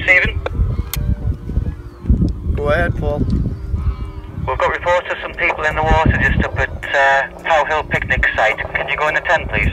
receiving. Go ahead, Paul. We've got reports of some people in the water just up at Pow Hill picnic site. Can you go in the tent, please?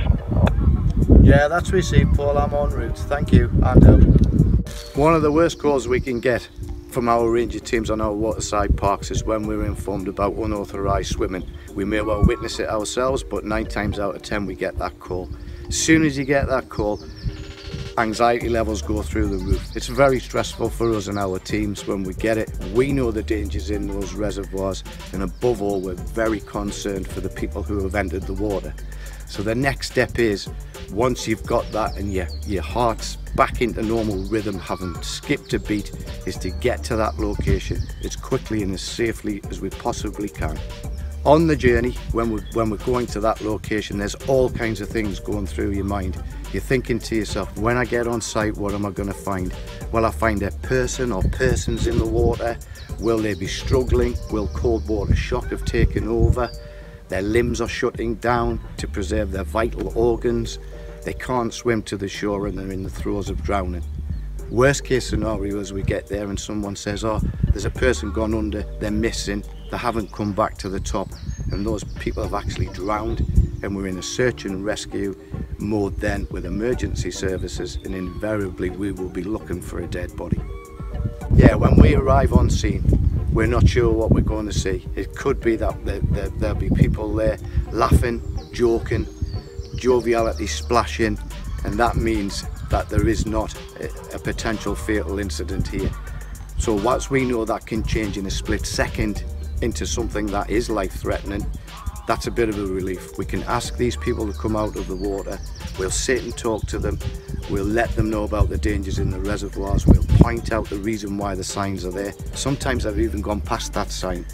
Yeah, that's received, Paul. I'm en route. Thank you. And out. One of the worst calls we can get from our ranger teams on our waterside parks is when we're informed about unauthorised swimming. We may well witness it ourselves, but 9 times out of 10 we get that call. As soon as you get that call, anxiety levels go through the roof. It's very stressful for us and our teams when we get it. We know the dangers in those reservoirs, and above all, we're very concerned for the people who have entered the water. So the next step is, once you've got that and your heart's back into normal rhythm, having skipped a beat, is to get to that location as quickly and as safely as we possibly can. On the journey, when we're going to that location, there's all kinds of things going through your mind. You're thinking to yourself, when I get on site, what am I going to find? Will I find a person or persons in the water? Will they be struggling? Will cold water shock have taken over? Their limbs are shutting down to preserve their vital organs. They can't swim to the shore and they're in the throes of drowning. Worst case scenario is we get there and someone says, oh, there's a person gone under, they're missing, they haven't come back to the top, and those people have actually drowned, and we're in a search and rescue mode then with emergency services, and invariably we will be looking for a dead body. Yeah, when we arrive on scene, we're not sure what we're going to see. It could be that there'll be people there laughing, joking, joviality splashing, and that means that there is not a potential fatal incident here. So whilst we know that can change in a split second into something that is life-threatening, that's a bit of a relief. We can ask these people to come out of the water, we'll sit and talk to them, we'll let them know about the dangers in the reservoirs, we'll point out the reason why the signs are there. Sometimes I've even gone past that sign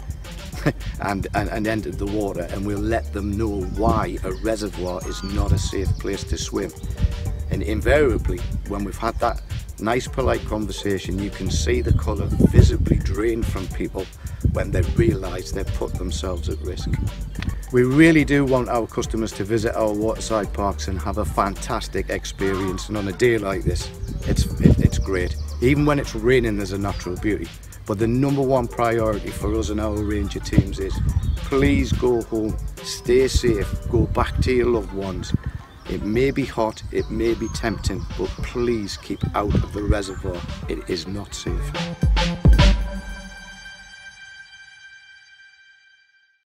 and entered the water, and we'll let them know why a reservoir is not a safe place to swim. And invariably, when we've had that nice polite conversation, you can see the colour visibly drain from people when they realise they've put themselves at risk. We really do want our customers to visit our waterside parks and have a fantastic experience, and on a day like this, it's great. Even when it's raining, there's a natural beauty. But the #1 priority for us and our ranger teams is, please go home, stay safe, go back to your loved ones. It may be hot, it may be tempting, but please keep out of the reservoir. It is not safe.